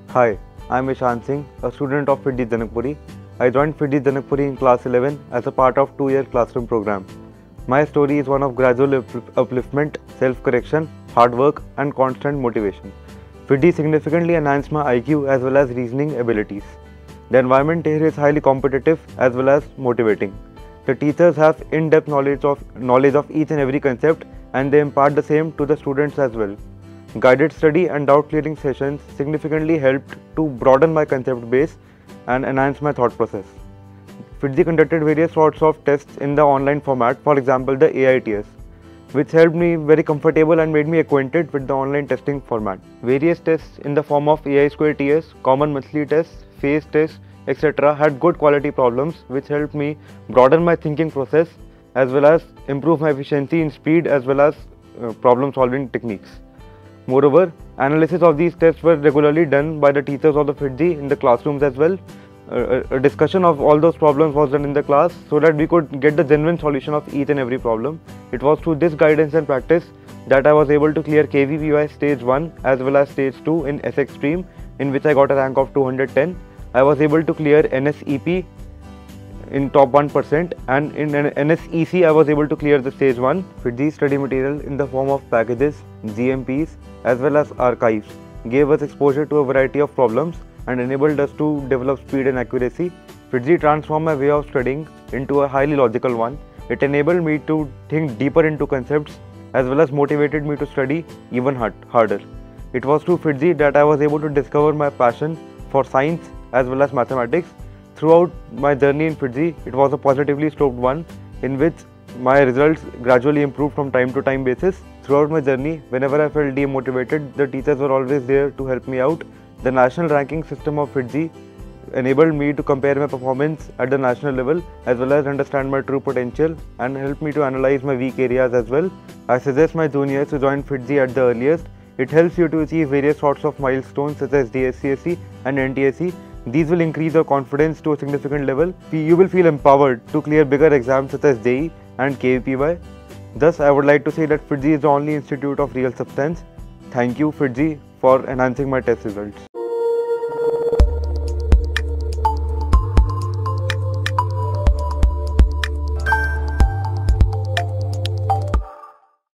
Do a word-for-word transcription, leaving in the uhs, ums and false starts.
Hi, I am ISHAAN Singh, a student of FIITJEE Janakpuri. I joined FIITJEE Janakpuri in class eleven as a part of two-year classroom program. My story is one of gradual upliftment, self-correction, hard work and constant motivation. FIITJEE significantly enhanced my I Q as well as reasoning abilities. The environment here is highly competitive as well as motivating. The teachers have in-depth knowledge of, knowledge of each and every concept, and they impart the same to the students as well. Guided study and doubt clearing sessions significantly helped to broaden my concept base and enhance my thought process. FIITJEE conducted various sorts of tests in the online format, for example the A I T S, which helped me very comfortable and made me acquainted with the online testing format. Various tests in the form of A I square T S, common monthly tests, phase tests, et cetera had good quality problems which helped me broaden my thinking process as well as improve my efficiency in speed as well as uh, problem solving techniques. Moreover, analysis of these tests were regularly done by the teachers of the FIITJEE in the classrooms as well. Uh, a discussion of all those problems was done in the class so that we could get the genuine solution of each and every problem. It was through this guidance and practice that I was able to clear K V P Y stage one as well as stage two in S X stream, in which I got a rank of two hundred ten. I was able to clear N S E P in top one percent, and in N S E C I was able to clear the stage one. FIITJEE study material in the form of packages, G M Ps as well as archives gave us exposure to a variety of problems and enabled us to develop speed and accuracy. FIITJEE transformed my way of studying into a highly logical one. It enabled me to think deeper into concepts as well as motivated me to study even hard, harder. It was through FIITJEE that I was able to discover my passion for science as well as mathematics. Throughout my journey in FIITJEE, it was a positively sloped one in which my results gradually improved from time to time basis. Throughout my journey, whenever I felt demotivated, the teachers were always there to help me out. The national ranking system of FIITJEE enabled me to compare my performance at the national level as well as understand my true potential and helped me to analyze my weak areas as well. I suggest my juniors to join FIITJEE at the earliest. It helps you to achieve various sorts of milestones such as D S C S E and N T S E. These will increase your confidence to a significant level. You will feel empowered to clear bigger exams such as J E E and K V P Y. Thus, I would like to say that FIITJEE is the only institute of real substance. Thank you FIITJEE for enhancing my test results.